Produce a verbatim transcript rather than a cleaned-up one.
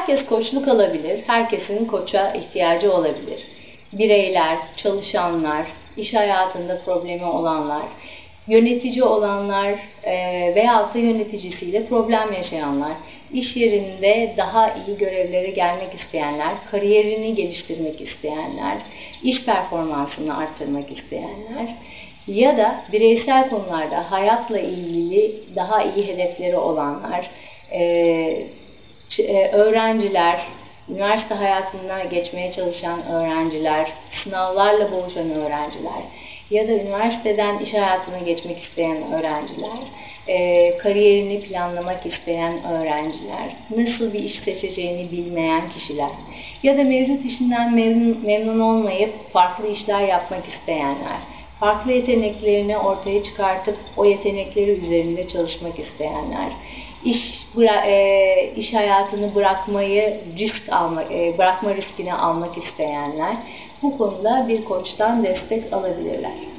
Herkes koçluk alabilir, herkesin koça ihtiyacı olabilir. Bireyler, çalışanlar, iş hayatında problemi olanlar, yönetici olanlar e, veyahut da yöneticisiyle problem yaşayanlar, iş yerinde daha iyi görevlere gelmek isteyenler, kariyerini geliştirmek isteyenler, iş performansını arttırmak isteyenler ya da bireysel konularda hayatla ilgili daha iyi hedefleri olanlar, e, öğrenciler, üniversite hayatına geçmeye çalışan öğrenciler, sınavlarla boğuşan öğrenciler ya da üniversiteden iş hayatına geçmek isteyen öğrenciler, e, kariyerini planlamak isteyen öğrenciler, nasıl bir iş seçeceğini bilmeyen kişiler ya da mevcut işinden memnun, memnun olmayıp farklı işler yapmak isteyenler, farklı yeteneklerini ortaya çıkartıp o yetenekleri üzerinde çalışmak isteyenler, iş e, iş hayatını bırakmayı risk alma, e, bırakma riskini almak isteyenler bu konuda bir koçtan destek alabilirler.